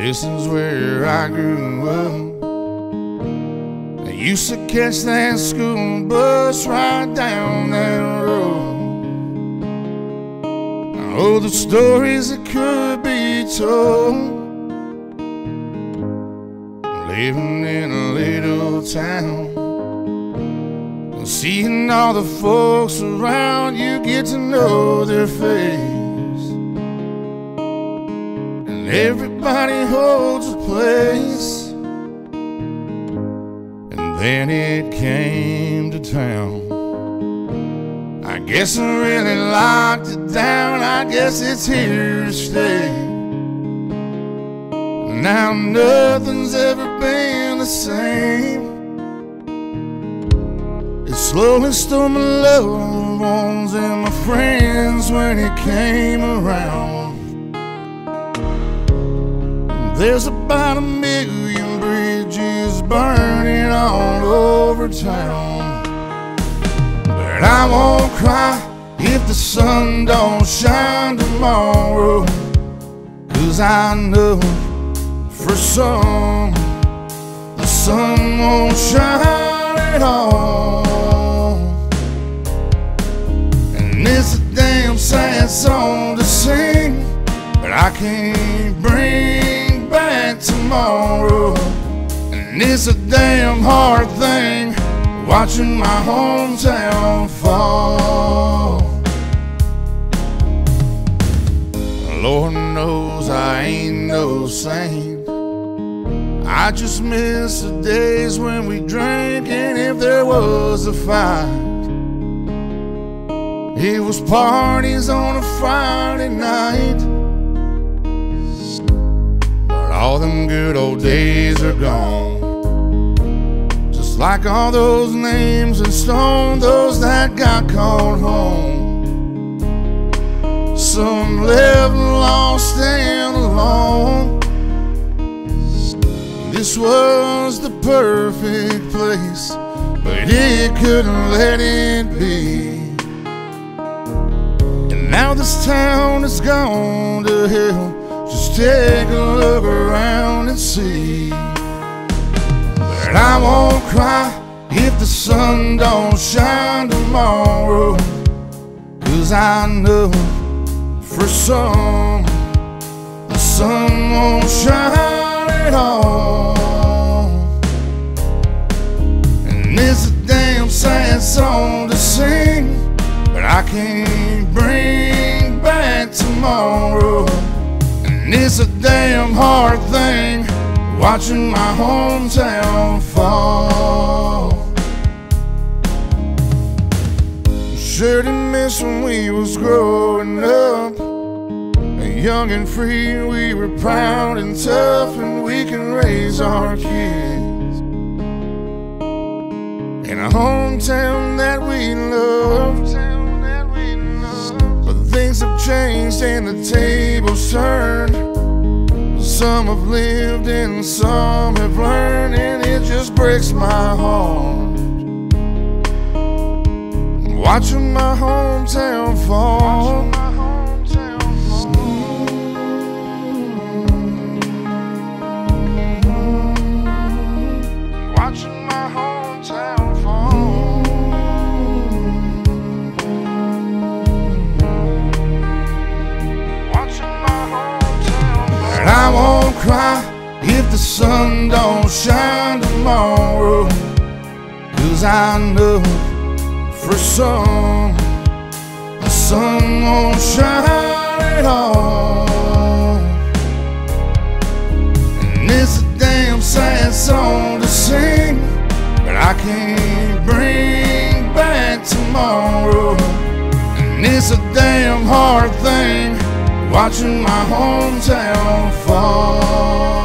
This is where I grew up. I used to catch that school bus right down that road. Oh, the stories that could be told, living in a little town, seeing all the folks around you, get to know their face, and everybody holds a place. And then it came to town. I guess I really locked it down. I guess it's here to stay. Now nothing's ever been the same. It slowly stole my loved ones and my friends when it came around. There's about 1 million bridges burning all over town. But I won't cry if the sun don't shine tomorrow, 'cause I know for some the sun won't shine at all. And it's a damn sad song to sing, but I can't bring back tomorrow. And it's a damn hard thing watching my hometown fall. Lord knows I ain't no saint. I just miss the days when we drank, and if there was a fight, it was parties on a Friday night. But all them good old days are gone, just like all those names in stone, those that got called home. Some left lost and alone. This was the perfect place, but it couldn't let it be. And now this town has gone to hell. Just take a look around and see. But I won't cry if the sun don't shine tomorrow, 'cause I know for some the sun won't shine at all. And it's a damn sad song to sing, but I can't bring back tomorrow. And it's a damn hard thing watching my hometown fall. Sure did miss when we was growing up, young and free. We were proud and tough, and we can raise our kids in a hometown that we love. But things have changed and the tables turned. Some have lived and some have learned, and it just breaks my heart watching my hometown fall. Watching my hometown fall. Watching my hometown fall. But I won't cry if the sun don't shine tomorrow, 'cause I know for some the sun won't shine at all. And it's a damn sad song to sing, but I can't bring back tomorrow. And it's a damn hard thing watching my hometown fall.